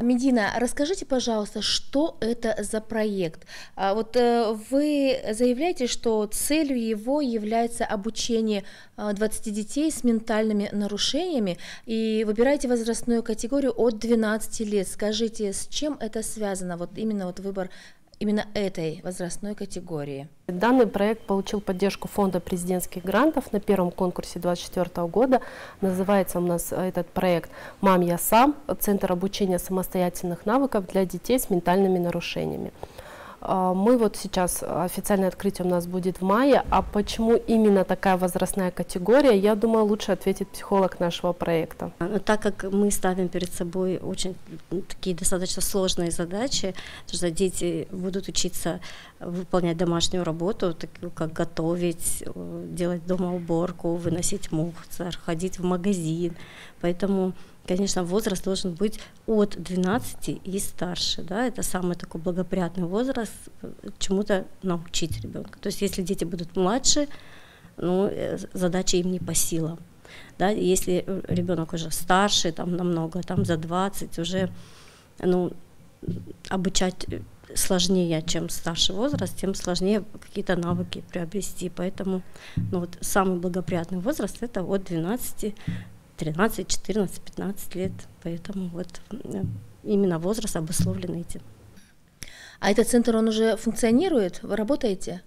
Медина, расскажите, пожалуйста, что это за проект? Вы заявляете, что целью его является обучение 20 детей с ментальными нарушениями, и выбираете возрастную категорию от 12 лет. Скажите, с чем это связано, выбор именно этой возрастной категории? Данный проект получил поддержку фонда президентских грантов на первом конкурсе 2024 года. Называется у нас этот проект «Мам, я сам. Центр обучения самостоятельных навыков для детей с ментальными нарушениями». Мы сейчас, официальное открытие у нас будет в мае, а почему именно такая возрастная категория, я думаю, лучше ответит психолог нашего проекта. Так как мы ставим перед собой очень такие достаточно сложные задачи, потому что дети будут учиться выполнять домашнюю работу, такую как готовить, делать дома уборку, выносить мусор, ходить в магазин, поэтому, конечно, возраст должен быть от 12 и старше. Да? Это самый такой благоприятный возраст чему-то научить ребенка. То есть если дети будут младше, задача им не по силам. Да? Если ребенок уже старше, намного, за 20, уже обучать сложнее, чем старший возраст, тем сложнее какие-то навыки приобрести. Поэтому самый благоприятный возраст – это от 12, 13, 14, 15 лет, поэтому именно возраст обусловлен этим. А этот центр, он уже функционирует? Вы работаете?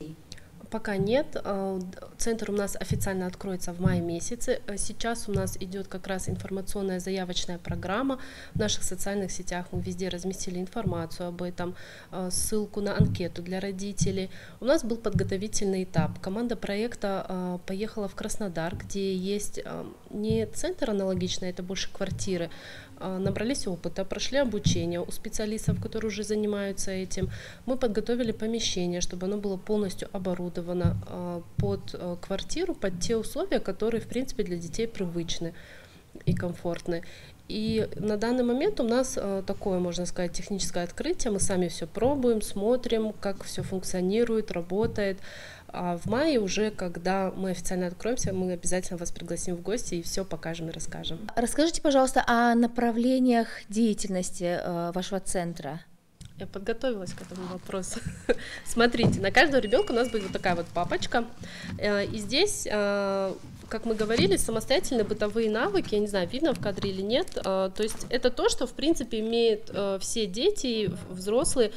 Пока нет. Центр у нас официально откроется в мае месяце. Сейчас у нас идет как раз информационная заявочная программа. В наших социальных сетях мы везде разместили информацию об этом, ссылку на анкету для родителей. У нас был подготовительный этап. Команда проекта поехала в Краснодар, где есть не центр аналогичный, это больше квартиры. Набрались опыта, прошли обучение у специалистов, которые уже занимаются этим. Мы подготовили помещение, чтобы оно было полностью оборудовано под квартиру, под те условия, которые, в принципе, для детей привычны и комфортны. И на данный момент у нас такое, можно сказать, техническое открытие. Мы сами все пробуем, смотрим, как все функционирует, работает. А в мае уже, когда мы официально откроемся, мы обязательно вас пригласим в гости и все покажем и расскажем. Расскажите, пожалуйста, о направлениях деятельности вашего центра. Я подготовилась к этому вопросу. Смотрите, на каждого ребенка у нас будет вот такая вот папочка. И здесь, как мы говорили, самостоятельные бытовые навыки, я не знаю, видно в кадре или нет, то есть это то, что в принципе имеют все дети и взрослые,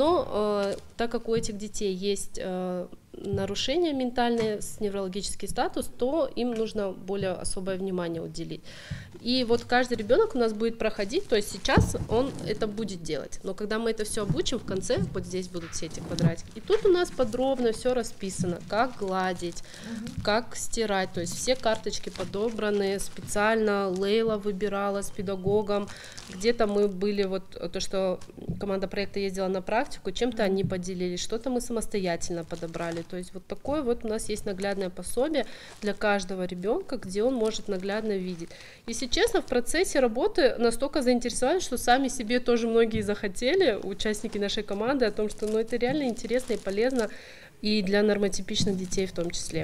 но так как у этих детей есть нарушения ментальные, с неврологический статус, то им нужно более особое внимание уделить. И вот каждый ребенок у нас будет проходить, то есть сейчас он это будет делать, но когда мы это все обучим, в конце вот здесь будут все эти квадратики. И тут у нас подробно все расписано, как гладить, как стирать, то есть все карточки подобраны специально, Лейла выбирала с педагогом, где-то мы были, то, что команда проекта ездила на практику, чем-то они поделились, что-то мы самостоятельно подобрали. То есть вот такое вот у нас есть наглядное пособие для каждого ребенка, где он может наглядно видеть. Если честно, в процессе работы настолько заинтересовались, что сами себе тоже многие захотели, участники нашей команды, о том, что это реально интересно и полезно, и для нормотипичных детей в том числе.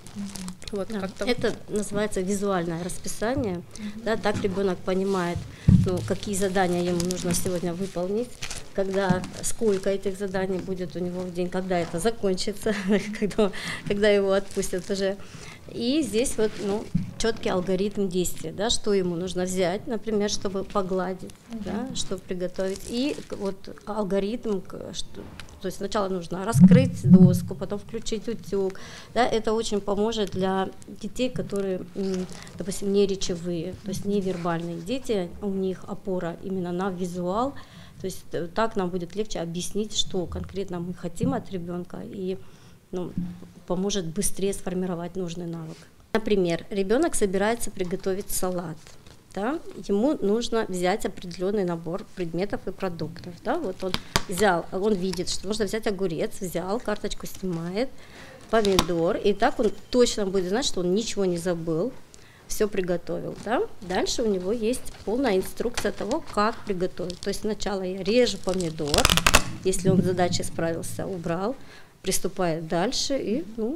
Это называется визуальное расписание. Да, так ребенок понимает, какие задания ему нужно сегодня выполнить, сколько этих заданий будет у него в день, когда это закончится, когда его отпустят уже. И здесь четкий алгоритм действия, да, что ему нужно взять, например, чтобы погладить, да, чтобы приготовить. И алгоритм, то есть сначала нужно раскрыть доску, потом включить утюг. Да, это очень поможет для детей, которые, допустим, не речевые, то есть невербальные дети, у них опора именно на визуал. То есть так нам будет легче объяснить, что конкретно мы хотим от ребенка, и поможет быстрее сформировать нужный навык. Например, ребенок собирается приготовить салат. Да? Ему нужно взять определенный набор предметов и продуктов. Да? Вот он видит, что нужно взять огурец, взял, карточку снимает, помидор, и так он точно будет знать, что он ничего не забыл, все приготовил. Да? Дальше у него есть полная инструкция того, как приготовить. То есть сначала я режу помидор, если он с задачей справился, убрал, приступает дальше и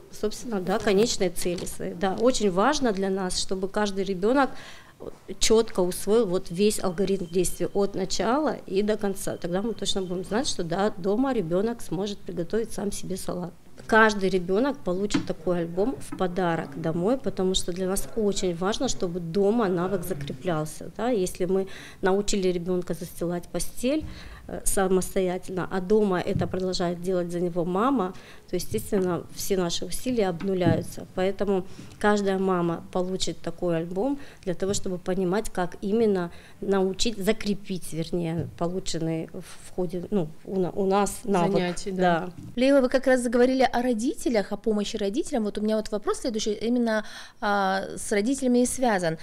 собственно, да, конечные цели свои. Да, очень важно для нас, чтобы каждый ребенок четко усвоил вот весь алгоритм действий от начала и до конца. Тогда мы точно будем знать, что да, дома ребенок сможет приготовить сам себе салат. Каждый ребенок получит такой альбом в подарок домой, потому что для нас очень важно, чтобы дома навык закреплялся. Да? Если мы научили ребенка застилать постель самостоятельно, а дома это продолжает делать за него мама, то, естественно, все наши усилия обнуляются. Поэтому каждая мама получит такой альбом для того, чтобы понимать, как именно научить, закрепить, вернее, полученный в ходе, у нас навык. Занятий, да. Лейла, вы как раз заговорили о родителях, о помощи родителям. Вот у меня вот вопрос следующий, именно с родителями и связан.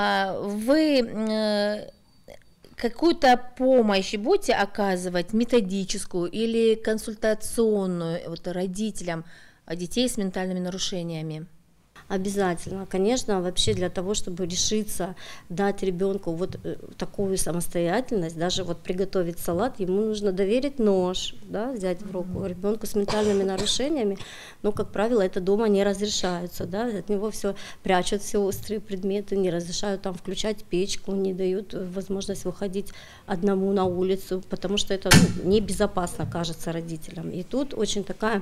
Вы какую-то помощь будете оказывать, методическую или консультационную родителям детей с ментальными нарушениями? Обязательно, конечно, вообще для того, чтобы решиться дать ребенку вот такую самостоятельность, даже вот приготовить салат, ему нужно доверить нож, да, взять в руку. Ребенку с ментальными нарушениями, как правило, это дома не разрешается, да, от него все прячут, все острые предметы, не разрешают там включать печку, не дают возможность выходить одному на улицу, потому что это небезопасно, кажется, родителям. И тут очень такая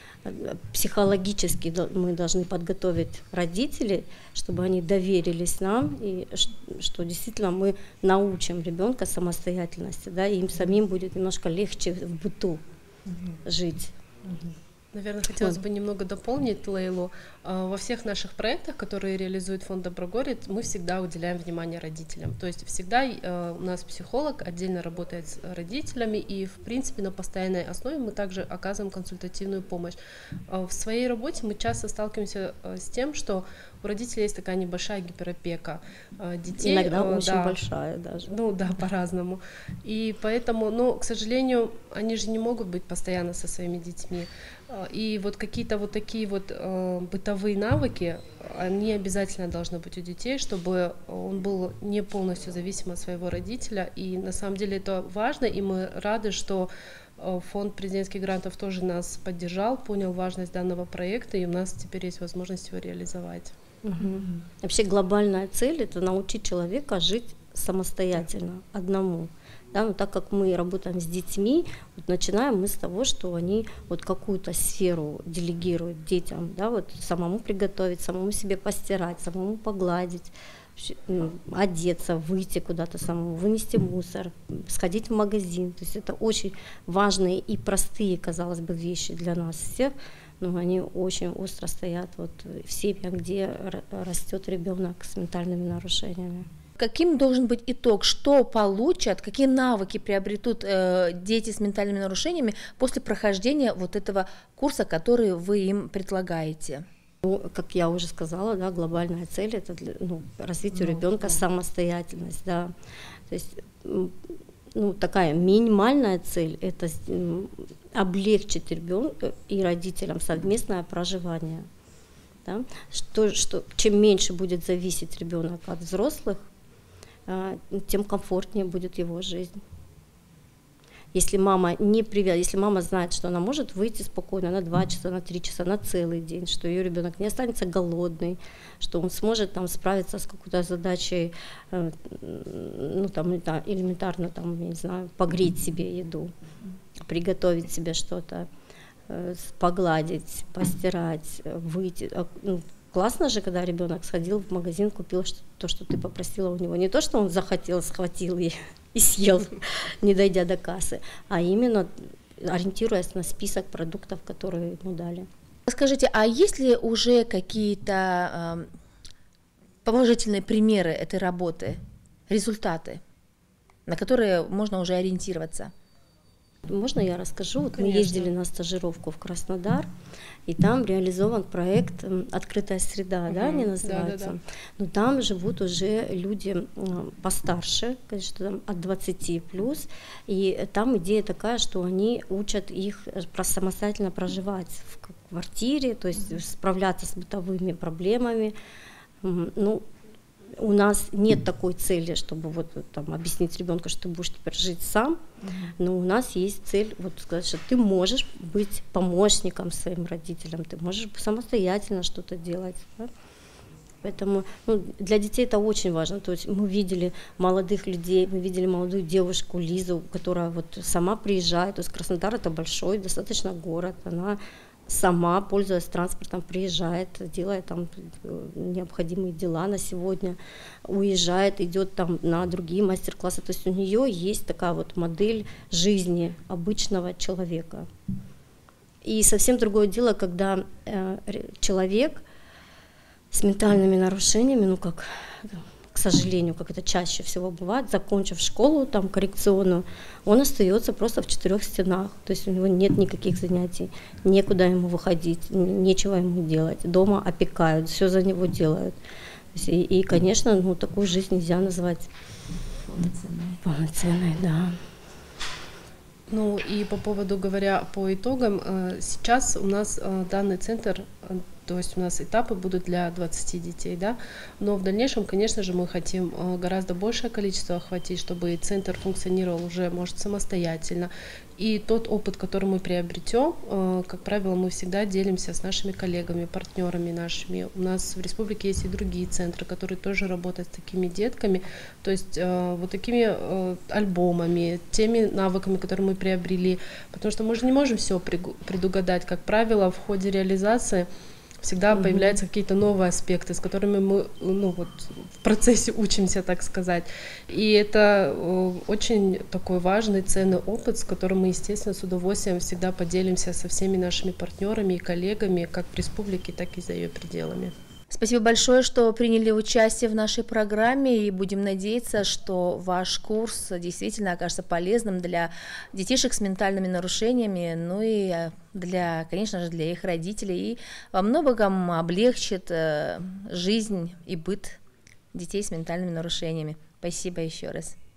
психологически мы должны подготовить родителей, чтобы они доверились нам, и что действительно мы научим ребенка самостоятельности, да, и им самим будет немножко легче в быту жить. Наверное, хотелось бы немного дополнить Лейлу. Во всех наших проектах, которые реализует фонд Доброгорье, мы всегда уделяем внимание родителям. То есть всегда у нас психолог отдельно работает с родителями, и, в принципе, на постоянной основе мы также оказываем консультативную помощь. В своей работе мы часто сталкиваемся с тем, что у родителей есть такая небольшая гиперопека детей. Иногда очень большая даже. По-разному. И поэтому, к сожалению, они же не могут быть постоянно со своими детьми. И вот какие-то вот такие вот бытовые навыки, они обязательно должны быть у детей, чтобы он был не полностью зависим от своего родителя. И на самом деле это важно, и мы рады, что фонд президентских грантов тоже нас поддержал, понял важность данного проекта, и у нас теперь есть возможность его реализовать. Вообще глобальная цель — это научить человека жить самостоятельно, одному. Да, так как мы работаем с детьми, начинаем мы с того, что они какую-то сферу делегируют детям, да, самому приготовить, самому себе постирать, самому погладить, одеться, выйти куда-то самому, вынести мусор, сходить в магазин. То есть это очень важные и простые, казалось бы, вещи для нас всех, но они очень остро стоят в семьях, где растет ребенок с ментальными нарушениями. Каким должен быть итог? Что получат, какие навыки приобретут дети с ментальными нарушениями после прохождения этого курса, который вы им предлагаете? Как я уже сказала, да, глобальная цель — это развитие ребенка самостоятельность. Да. То есть такая минимальная цель — это облегчить ребенку и родителям совместное проживание. Да. Чем меньше будет зависеть ребенок от взрослых, тем комфортнее будет его жизнь. Если мама если мама знает, что она может выйти спокойно на 2 часа, на 3 часа, на целый день, что ее ребенок не останется голодный, что он сможет справиться с какой-то задачей, элементарно, я не знаю, погреть себе еду, приготовить себе что-то, погладить, постирать, выйти. Классно же, когда ребенок сходил в магазин, купил то, что ты попросила у него. Не то, что он захотел, схватил и съел, не дойдя до кассы, а именно ориентируясь на список продуктов, которые ему дали. Скажите, а есть ли уже какие-то положительные примеры этой работы, результаты, на которые можно уже ориентироваться? Можно я расскажу? Мы ездили на стажировку в Краснодар, и там реализован проект «Открытая среда», да, они называются. Да. Но там живут уже люди постарше, конечно, от 20+, и там идея такая, что они учат их самостоятельно проживать в квартире, то есть справляться с бытовыми проблемами. у нас нет такой цели, чтобы вот там объяснить ребенку, что ты будешь теперь жить сам, но у нас есть цель вот сказать, что ты можешь быть помощником своим родителям, ты можешь самостоятельно что-то делать. Да? Поэтому для детей это очень важно. То есть мы видели молодых людей, мы видели молодую девушку Лизу, которая вот сама приезжает. То есть Краснодар это большой достаточно город, она сама, пользуясь транспортом, приезжает, делает там необходимые дела на сегодня, уезжает, идет там на другие мастер-классы. То есть у нее есть такая вот модель жизни обычного человека. И совсем другое дело, когда человек с ментальными нарушениями, как, к сожалению, как это чаще всего бывает, закончив школу там коррекционную, он остается просто в 4 стенах, то есть у него нет никаких занятий, некуда ему выходить, нечего ему делать, дома опекают, все за него делают. И конечно, такую жизнь нельзя назвать полноценной, да. Ну и по поводу, говоря по итогам, сейчас у нас данный центр, то есть у нас этапы будут для 20 детей, да, но в дальнейшем, конечно же, мы хотим гораздо большее количество охватить, чтобы центр функционировал уже, может, самостоятельно. И тот опыт, который мы приобретем, как правило, мы всегда делимся с нашими коллегами, партнерами нашими. У нас в республике есть и другие центры, которые тоже работают с такими детками, то есть вот такими альбомами, теми навыками, которые мы приобрели, потому что мы же не можем все предугадать. Как правило, в ходе реализации всегда появляются какие-то новые аспекты, с которыми мы в процессе учимся, так сказать. И это очень такой важный, ценный опыт, с которым мы, естественно, с удовольствием всегда поделимся со всеми нашими партнерами и коллегами, как в республике, так и за ее пределами. Спасибо большое, что приняли участие в нашей программе, и будем надеяться, что ваш курс действительно окажется полезным для детишек с ментальными нарушениями, ну и конечно же, для их родителей, и во многом облегчит жизнь и быт детей с ментальными нарушениями. Спасибо еще раз.